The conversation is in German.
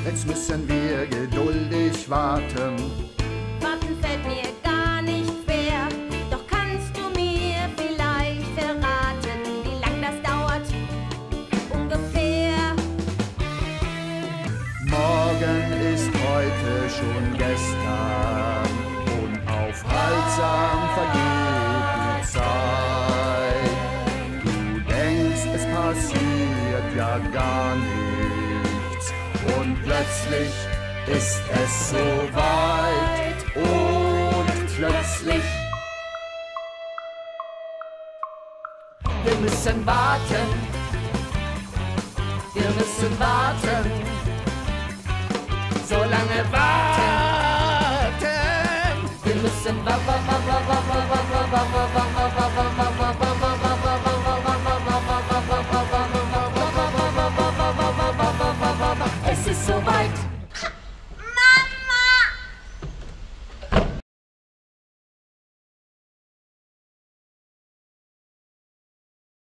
Jetzt müssen wir geduldig warten. Warten fällt mir gar nicht schwer, doch kannst du mir vielleicht verraten, wie lang das dauert? Ungefähr. Morgen ist heute schon gestern, unaufhaltsam vergeht die Zeit. Du denkst, es passiert ja gar nichts, und plötzlich ist es so weit, und plötzlich wir müssen warten, wir müssen warten, so lange warten, wir müssen es ist so weit.